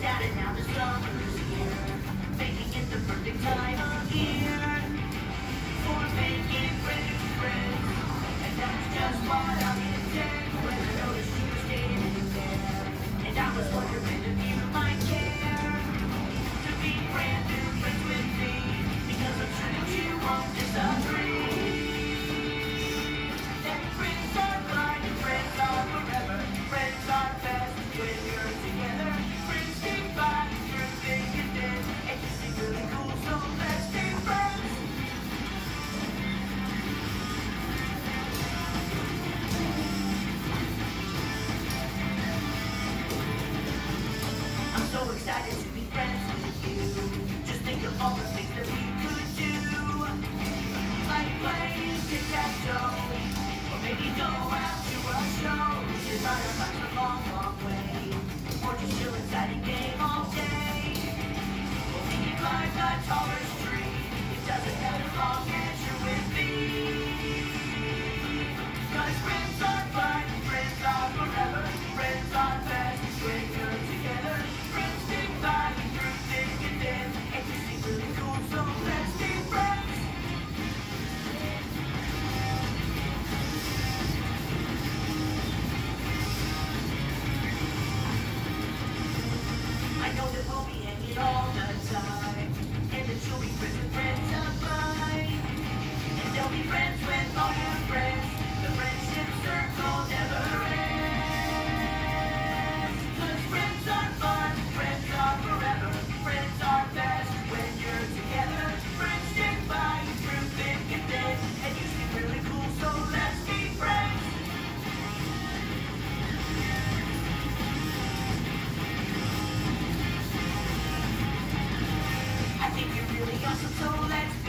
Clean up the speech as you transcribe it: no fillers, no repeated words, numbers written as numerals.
out and now the summer's here, making it the perfect time of year for making friends. And that's just what I'm intending when I noticed you were standing there. And I was wondering if you might care to be brand new friends with me, because I'm sure that you won't disagree. That friends are blind and friends are forever. Friends are best when you're together. Friends stick by through thick and thin, and you seem really cool, so let's be friends. I'm so excited to be friends with you. Just think of all the things that we could do, like playing tic-tac-toe, or maybe go out to a show. We should ride our bikes a long, long way, or just chill inside and game all day. Or we can climb the tallest tree. It doesn't matter as long as you're with me. 'Cause friends are fun, friends are forever. Friends are best when you're together. Friends stick by you through thick and thin, and you seem really cool, so let's be friends. I know that we'll be hanging all the time, and that you'll be friends with friends of mine. And they'll be friends with all your friends. The friendship circle never ends. 'Cause friends are fun, friends are forever. Friends are best when you're together. Friends stick by you through thick and thin, and you seem really cool, so let's be friends. I think you're really awesome, so let's